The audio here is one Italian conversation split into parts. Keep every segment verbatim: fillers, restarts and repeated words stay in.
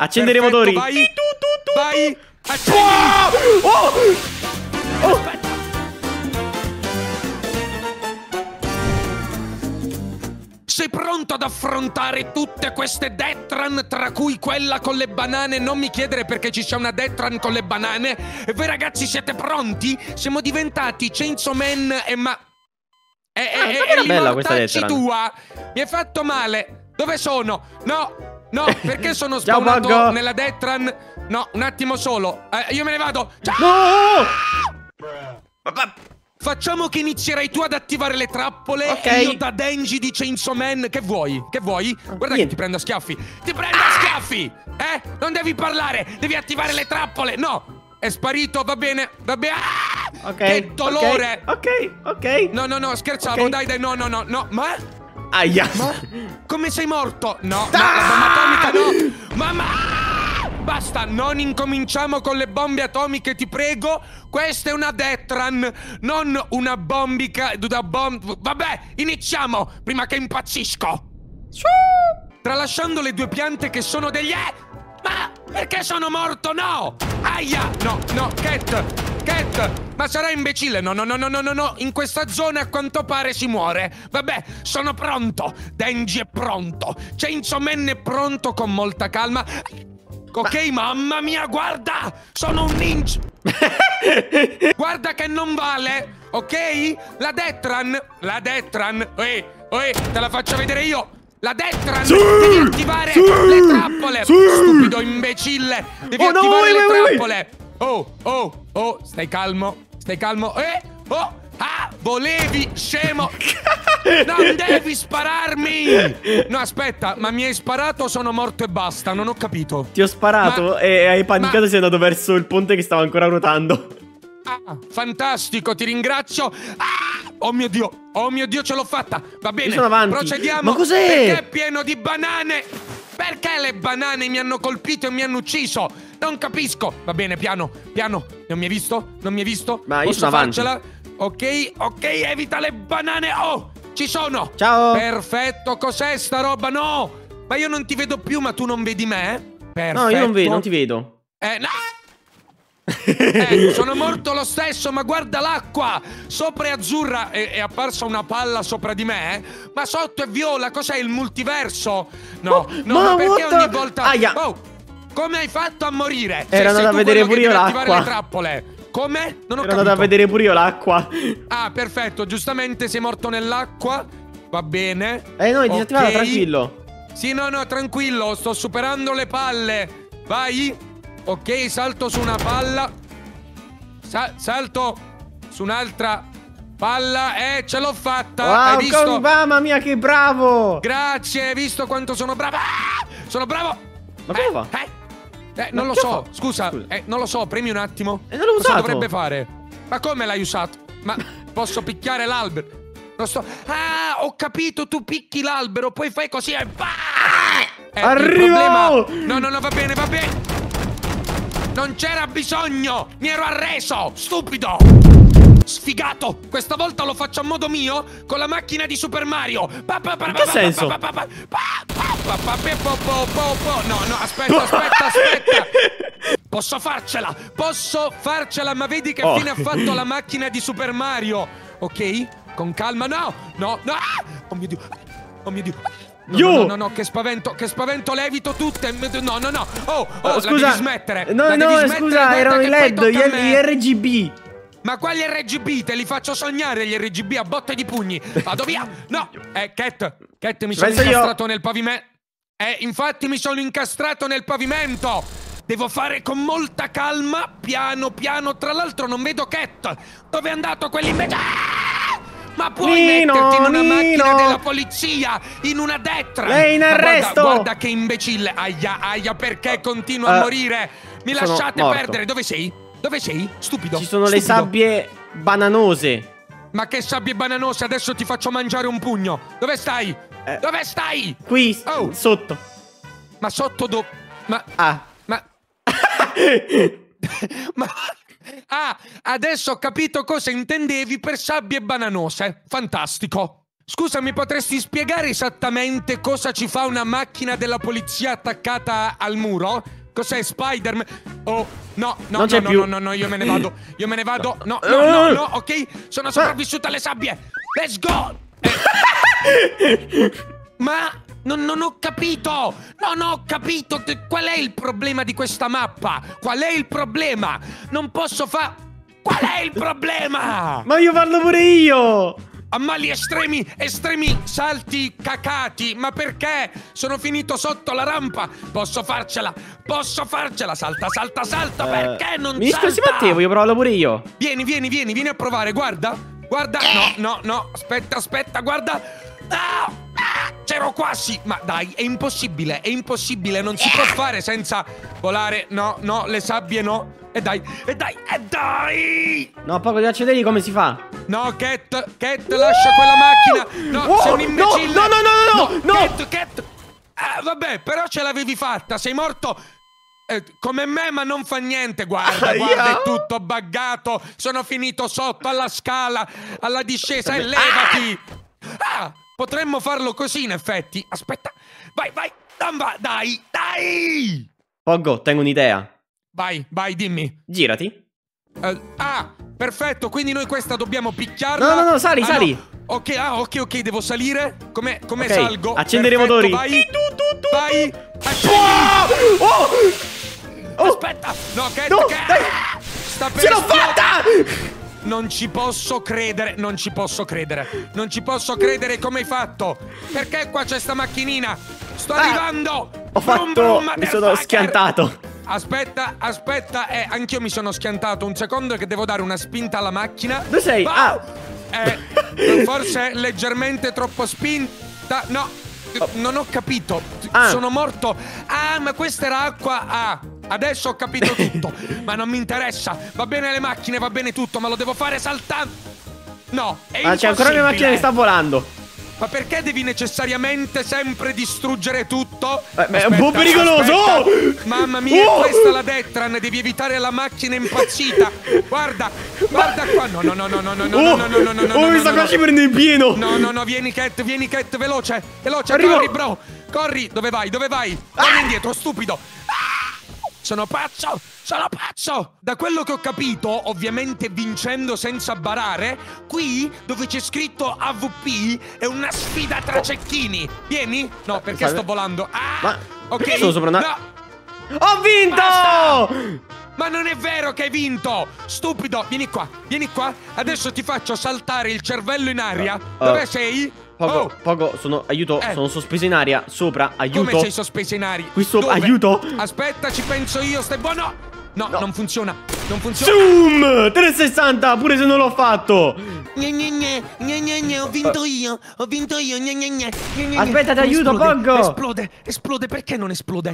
Accendere i motori. Vai. Tu, tu, tu, vai. Oh! Oh! Oh! Aspetta. Sei pronto ad affrontare tutte queste Detran, tra cui quella con le banane? Non mi chiedere perché ci sia una Detran con le banane. E voi ragazzi siete pronti? Siamo diventati Chainsaw Man e ma... E, ah, e, è e bella questa l'immortacci Detran. tua mi hai fatto male. Dove sono? No, no, perché sono Ciao, spawnato Buggo. nella Detran? No, un attimo solo. Eh, io me ne vado. Ciao! No! Facciamo che inizierai tu ad attivare le trappole. Ok. E io da Denji di Chainsaw Man. Che vuoi? Che vuoi? Guarda niente. che ti prendo a schiaffi. Ti prendo a schiaffi! Eh? Non devi parlare, devi attivare le trappole. No, è sparito, va bene, va bene. Ah! Ok. Che dolore. Ok, ok. okay. No, no, no, scherzavo, Okay. dai, dai, no, no, no, no. Ma? Aia. Ma? Come sei morto? No, Ah! no, la bomba atomica no. Mamma! Basta, non incominciamo con le bombe atomiche, ti prego. Questa è una Detran, non una bombica. Una bom... Vabbè, iniziamo, prima che impazzisco. Tralasciando le due piante che sono degli... Eh! Ma perché sono morto? No! Aia! No, no, Cat! Cat! Ma sarai imbecille? No, no, no, no, no, no, no. In questa zona a quanto pare si muore. Vabbè, sono pronto. Denji è pronto. Chainsaw Man è pronto con molta calma. Ok, ma... mamma mia, guarda! Sono un ninja! Guarda che non vale, ok? La Detran, la Detran, ehi, ehi, te la faccio vedere io. La Detran, sì, devi attivare sì, le trappole. sì. Stupido imbecille, devi Oh, no, attivare wait, le wait, trappole. Oh, oh, oh, stai calmo, stai calmo. Eh, oh, ah, volevi, scemo. Non devi spararmi! No, aspetta, ma mi hai sparato o sono morto e basta? Non ho capito. Ti ho sparato Ma... e hai panicato ma... e sei andato verso il ponte che stava ancora ruotando. Ah, fantastico, ti ringrazio. Ah, oh mio Dio, oh mio Dio, ce l'ho fatta. Va bene, Io sono avanti. procediamo. Ma cos'è? Perché è pieno di banane? Perché le banane mi hanno colpito e mi hanno ucciso? Non capisco. Va bene, piano, piano. Non mi hai visto? Non mi hai visto? Ma io Posso sono avanti. farcela? Ok, ok, evita le banane. Oh, ci sono. Ciao. Perfetto, cos'è sta roba? No, ma io non ti vedo più, ma tu non vedi me? Perfetto. No, io non vedo, non ti vedo. Eh, no. Eh, sono morto lo stesso, ma guarda l'acqua! Sopra è azzurra, è, è apparsa una palla sopra di me, eh? Ma sotto è viola, cos'è il multiverso? No, Oh, no, ma ma perché what ogni the- volta... Aia. Oh, come hai fatto a morire? Ero andato sei a tu vedere quello pure che io deve attivare l'acqua. le trappole. Come? Non ho Ero capito. andato a vedere pure io l'acqua. Ah, perfetto, giustamente sei morto nell'acqua. Va bene. Eh no, è disattivato, Ok. tranquillo. Sì, no, no, tranquillo, sto superando le palle. Vai. Ok, salto su una palla. Sa salto su un'altra palla. Eh, ce l'ho fatta. Wow, Hai visto? com- mamma mia, che bravo. Grazie, hai visto quanto sono bravo? Ah! Sono bravo. Ma come eh, fa? Eh, eh Ma non lo che so, fa? scusa, Scusa. Eh, non lo so, premi un attimo. E non l'ho Cosa usato. dovrebbe fare? Ma come l'hai usato? Ma posso picchiare l'albero? Non sto... Ah, ho capito, tu picchi l'albero, poi fai così e... Eh, Arrivo! il problema... No, no, no, va bene, va bene. Non c'era bisogno, mi ero arreso, stupido. Sfigato, questa volta lo faccio a modo mio con la macchina di Super Mario. In che senso? No, no, aspetta, aspetta, aspetta. Posso farcela, posso farcela, ma vedi che Oh. fine ha fatto la macchina di Super Mario. Ok? Con calma, no, no, no. Oh mio Dio, oh mio Dio. No, Io! no, no, no, che spavento, che spavento, le evito tutte. No, no, no. Oh, oh, Oh, la scusa. devi smettere. No, la no, devi smettere, scusa, guarda erano che i poi LED, tocca gli, a gli me. R G B. Ma quali R G B? Te li faccio sognare gli R G B a botte di pugni. Vado via. No. Eh, Cat. Cat, mi Ci sono penso io. incastrato nel pavimento. Eh, infatti mi sono incastrato nel pavimento. Devo fare con molta calma, piano piano. Tra l'altro non vedo Cat. Dove è andato quell'imbecille? Ah! Ma puoi Nino, metterti in una Nino. macchina della polizia, in una Detran? Lei in Ma guarda- arresto. Guarda, che imbecille. Aia, aia, perché continua a Uh, morire? Mi sono lasciate morto. perdere. Dove sei? Dove sei? Stupido. Ci sono le Stupido. sabbie bananose. Ma che sabbie bananose, adesso ti faccio mangiare un pugno. Dove stai? Eh. Dove stai? Qui, s- Oh. sotto. Ma sotto do... Ma... Ah. Ma... Ma... Ah, adesso ho capito cosa intendevi per sabbie bananose. Fantastico. Scusa, mi potresti spiegare esattamente cosa ci fa una macchina della polizia attaccata al muro? Cos'è, Spider-Man? Oh, no, no, Non no, c'è no, più. no, no, no, io me ne vado. Io me ne vado. No, no, no, no, ok? Sono sopravvissuto alle sabbie. Let's go! Eh. Ma non, non ho capito! Non ho capito! Qual è il problema di questa mappa? Qual è il problema? Non posso fare... Qual è il problema? Ma io parlo pure io! A mali estremi, estremi salti cacati. Ma perché? Sono finito sotto la rampa. Posso farcela, posso farcela. Salta, salta, salta. Eh, Perché non Mi salta? discorsi Matteo, voglio provarlo pure io. Vieni, vieni, vieni, vieni a provare, guarda. Guarda, no, no, no. Aspetta, aspetta, guarda. Ah, ah, c'ero quasi. Ma dai, è impossibile, è impossibile. Non si può fare senza volare. No, no, le sabbie no. E dai, e dai, e dai! No, poco ti faccio vedere come si fa. No, Cat, Cat, lascia quella macchina. No, Oh, sei un imbecille. no, no, no, no, no, no. Cat, Cat. Ah, vabbè, però ce l'avevi fatta. Sei morto eh, come me, ma non fa niente. Guarda, Ah, guarda, io? è tutto buggato. Sono finito sotto alla scala, alla discesa. E Ah! levati. Ah, potremmo farlo così, in effetti. Aspetta. Vai, vai. Dai, dai. Pogo, tengo un'idea. Vai, vai, dimmi. Girati. Uh, ah, perfetto, quindi noi questa dobbiamo picchiarla. No, no, no, sali, ah, sali. No. Ok, ah, ok, ok, devo salire. Come, come Ok, salgo? accendere i Perfetto, motori. Vai, Tu, tu, tu, vai. tu. Accendi. Oh! Oh! Oh! Aspetta. No, che, No, che dai. sta per Ce l'ho esplodere. fatta! Non ci posso credere, non ci posso credere. Non ci posso credere come hai fatto. Perché qua c'è sta macchinina? Sto Ah, arrivando. Ho Brum, fatto... brum, mi motherfucker. sono schiantato. Aspetta, aspetta, eh, anch'io mi sono schiantato. Un secondo che devo dare una spinta alla macchina. Dove sei? Va- Ah! Eh, forse leggermente troppo spinta. No, non ho capito. Ah. Sono morto. Ah, ma questa era acqua. Ah, adesso ho capito tutto. Ma non mi interessa. Va bene le macchine, va bene tutto, ma lo devo fare saltando. No, è Ah, c'è ancora una macchina che sta volando. Ma perché devi necessariamente sempre distruggere tutto? Eh, ma è un po' pericoloso! aspetta. Mamma mia, Oh! questa è la Detran, devi evitare la macchina impazzita. Guarda, guarda qua. No, no, no, no, no, no, no, Oh, no, no, no, no, no, oh, mi no, sta no, quasi no. prendendo in pieno. No, no, no, vieni Cat, vieni Cat, veloce, veloce, Arrivo. corri bro. Corri, dove vai, dove vai? Torna indietro, stupido. Ah! Sono pazzo, sono pazzo. Da quello che ho capito, ovviamente vincendo senza barare, qui dove c'è scritto A V P è una sfida tra cecchini. Vieni? No, perché Salve. sto volando. Ah, Ma ok. perché sono sopra una- No. Ho vinto! Basta! Ma non è vero che hai vinto! Stupido, vieni qua, vieni qua. Adesso ti faccio saltare il cervello in aria. Uh, Dove sei? Poco, Oh, poco, sono, aiuto, Eh. sono sospeso in aria, sopra, aiuto. come sei sospeso in aria? Qui sopra, Dove? aiuto. Aspetta, ci penso io, stai buono? No, No. non funziona, non funziona. Zoom! trecentosessanta, pure se non l'ho fatto. Gne, gne, gne, gne, gne, gne, ho vinto io, ho vinto io, gne, gne, gne, gne, gne, Aspetta, ti non aiuto, esplode, Poggo. Esplode, esplode, perché non esplode?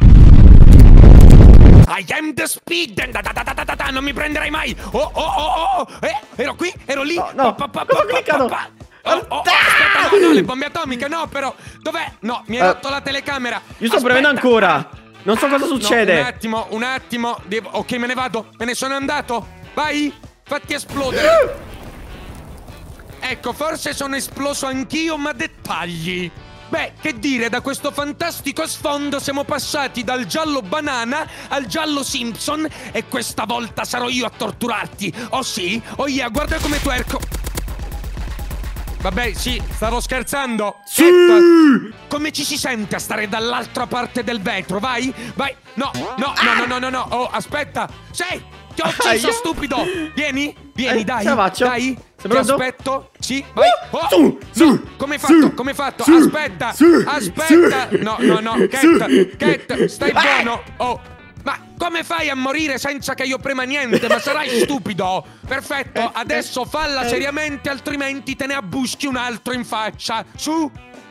I am the speed. Da, da, da, da, da, da, non mi prenderai mai. Oh, oh, oh, oh. Eh, ero qui, ero lì. No, no, Pa, pa, pa, cosa ho pa, cliccato? pa, pa. Oh, oh, oh, aspetta, no, no, le bombe atomiche, no, però. Dov'è? No, mi hai Eh, rotto la telecamera. Io sto Aspetta. premendo ancora. Non so cosa No, succede. un attimo, un attimo. Devo... Ok, me ne vado. Me ne sono andato. Vai, fatti esplodere. Ecco, forse sono esploso anch'io, ma dettagli. Beh, che dire, da questo fantastico sfondo siamo passati dal giallo banana al giallo Simpson e questa volta sarò io a torturarti. Oh sì? Oh yeah, guarda come twerco. Vabbè, sì, stavo scherzando. Sì! Cat, come ci si sente a stare dall'altra parte del vetro? Vai, vai. No, no, no, no, no, no, no. Oh, aspetta. Sì, ti ho ucciso, Aia. stupido. Vieni, vieni, Eh, dai. ce la faccio? Dai, Sei ti pronto? aspetto. Sì, vai. Oh, Su, su, come hai fatto? su, Come hai fatto? su, Aspetta, su, aspetta. su, No, no, no. Cat, su. Cat, stai Eh. buono. Oh. Ma come fai a morire senza che io prema niente? Ma sarai stupido. Perfetto, Eh, adesso eh, falla eh. seriamente, altrimenti te ne abbuschi un altro in faccia. Su.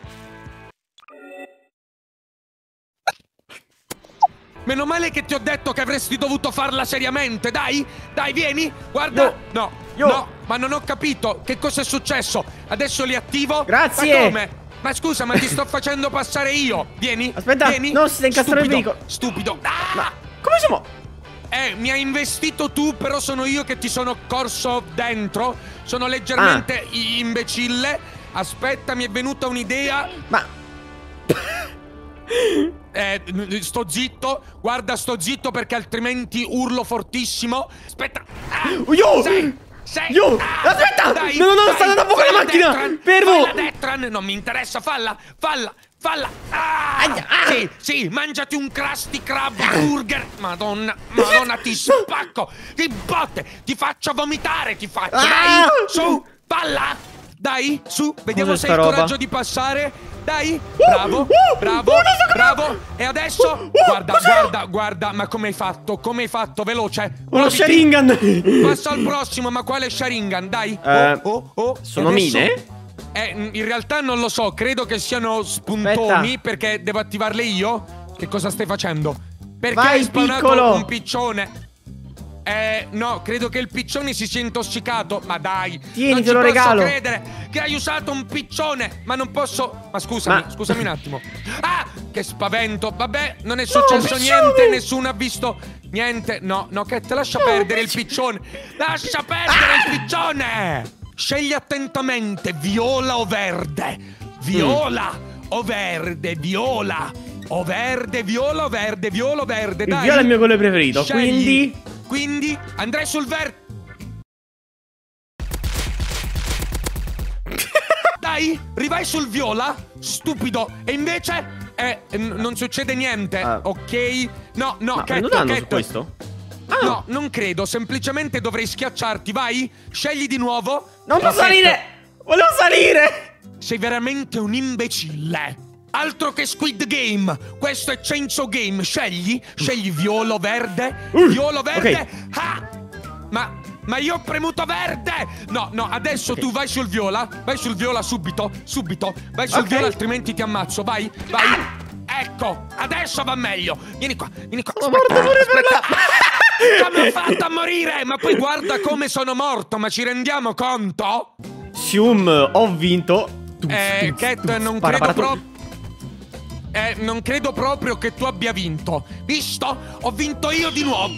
Meno male che ti ho detto che avresti dovuto farla seriamente. Dai, dai, vieni. Guarda. No. No, Io. no, ma non ho capito. Che cosa è successo? Adesso li attivo. Grazie. Ma come? Ma scusa, ma ti sto facendo passare io. Vieni. Aspetta, vieni. no, si sta incastrando il Stupido, veicolo. Stupido. Ah! Ma come siamo? Eh, mi hai investito tu, però sono io che ti sono corso dentro. Sono leggermente Ah. imbecille. aspetta, mi è venuta un'idea. Ma... Eh, sto zitto. Guarda, sto zitto perché altrimenti urlo fortissimo. Aspetta. Ah, Yo! sei, sei, Yo! ah, Aspetta! dai, no, no, no, dai, sta andando a fuoco la macchina! Detran, Fermo! fai la Detran, non mi interessa, falla, falla, falla. Ah, Aia, ah. Sì, sì, mangiati un Krusty Krab burger. Madonna, madonna, ti spacco. Ti botte, ti faccio vomitare, ti faccio. Ah. Dai, su, falla. Dai, su, vediamo Cos'è se hai sta il roba? coraggio di passare. Dai, bravo, uh, bravo, uh, non so bravo. E adesso, uh, guarda, cos'era? guarda, guarda, ma come hai fatto? Come hai fatto? Veloce. Ho lo Muoviti. Sharingan! Passa al prossimo, ma quale Sharingan? Dai. Eh, oh, oh, oh. sono E adesso- mine? Eh, in realtà non lo so, credo che siano spuntoni. Aspetta. Perché devo attivarle io. Che cosa stai facendo? Perché Vai, hai spawnato piccolo. un piccione? Eh, no, credo che il piccione si sia intossicato. Ma dai, Tieni, non te ci lo posso regalo. credere che hai usato un piccione. Ma non posso. Ma scusami, Ma- scusami un attimo. Ah, che spavento. Vabbè, non è successo piccione. niente. Nessuno ha visto niente. No, no, che te lascia No, perdere il piccione. piccione. Lascia perdere il piccione. Scegli attentamente viola o verde. Viola o verde, viola o verde, viola o verde, viola o verde. Il Dai. viola è il mio colore preferito, Scegli. quindi... Quindi andrei sul verde. Dai, rivai sul viola. Stupido. E invece eh, n- non succede niente. Ah. Ok. No, no, Ma Cat, prendo danno su Cat. questo? Ah, No, non credo. Semplicemente dovrei schiacciarti. Vai. Scegli di nuovo. non posso Perfetto. salire! Volevo salire! Sei veramente un imbecille. Altro che Squid Game. Questo è Chainsaw Game. Scegli. Scegli viola o verde. Uh, Viola o verde. ok. Ah! Ma... Ma io ho premuto verde! No, no, adesso Ok. tu vai sul viola. Vai sul viola subito. Subito. Vai sul Ok. viola, altrimenti ti ammazzo. Vai, vai. Ecco, adesso va meglio. Vieni qua, vieni qua. Sono morto pure per la... Ah, come ho fatto a morire? Ma poi guarda come sono morto. Ma ci rendiamo conto? Sium, ho vinto. Eh, Tuz, Cat, tuz, non para, credo para, proprio... Eh, non credo proprio che tu abbia vinto. Visto? Ho vinto io di nuovo.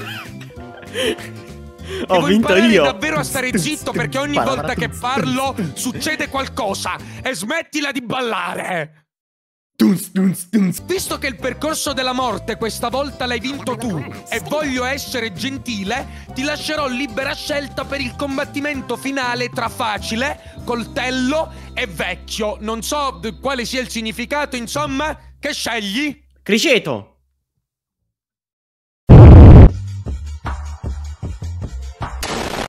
Ho Devo vinto imparare io. davvero a stare Tuz, zitto tuz, perché ogni para, volta para, che tuz, parlo tuz, succede qualcosa. E smettila di ballare. tuz, tuz, tuz. Visto che il percorso della morte questa volta l'hai vinto tu e voglio essere gentile, ti lascerò libera scelta per il combattimento finale tra facile, coltello e vecchio. Non so d- quale sia il significato, insomma, che scegli? Criceto.